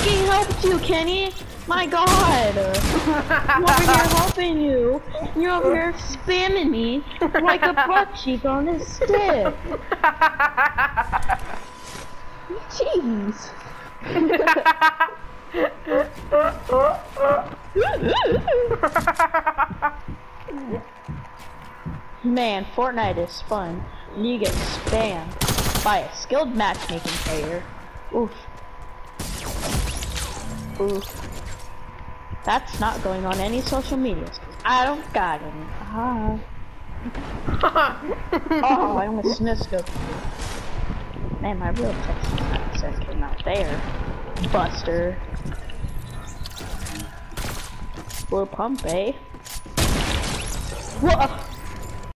fucking helped you, Kenny. My God. I'm over here helping you. You're over here spamming me like a butt cheek on a stick. Jeez. Man, Fortnite is fun. You get spammed by a skilled matchmaking player. Oof. Oof. That's not going on any social medias, 'cause I don't got any. Oh, I almost missed it. Man, my real Texas accent came out there. Buster. Little pump, eh? Whoa!